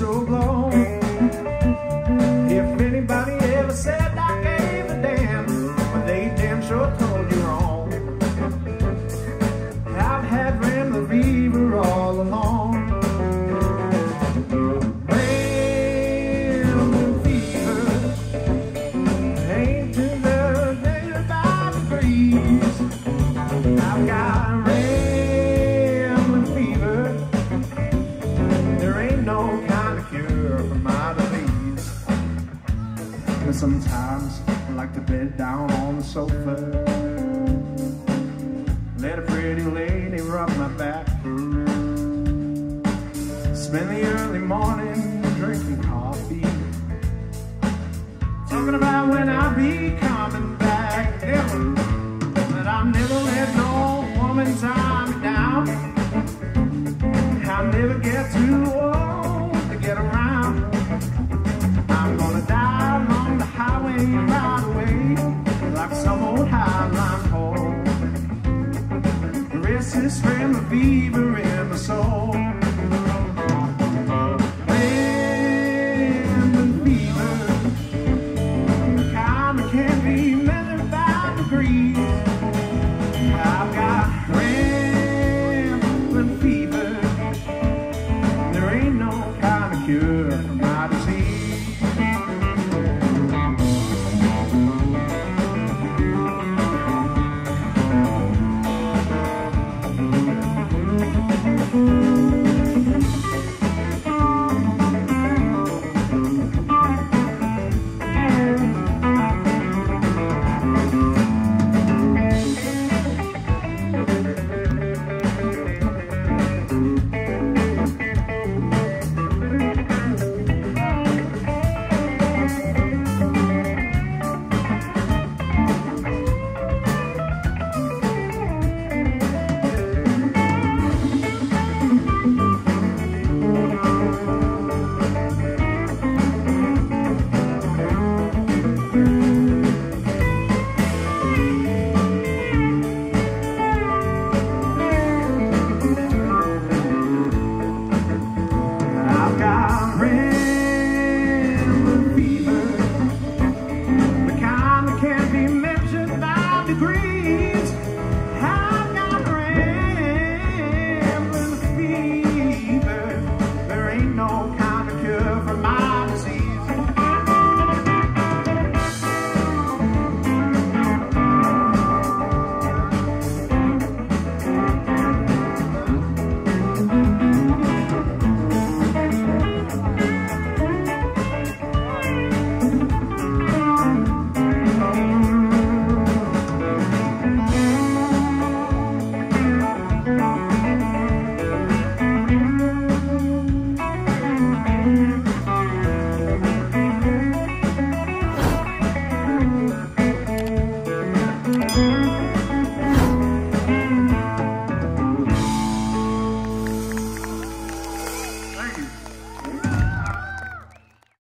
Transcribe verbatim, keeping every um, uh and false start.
so glow. If anybody ever said I gave a damn, well, they damn sure told you wrong. I've had Ramblin fever all along. Ramblin fever ain't to the day by degrees. I've got Ramblin fever. There ain't no kind of cure for my disease. But sometimes I like to bed down on the sofa, let a pretty lady rub my back, spend the early morning drinking coffee, talking about when I'll be coming back. Never, but I'll never let no woman tie me down. I'll never get too old to get around. I'm gonna die along the highway right away, like some old highline pole. The rest is Ramblin fever in my soul.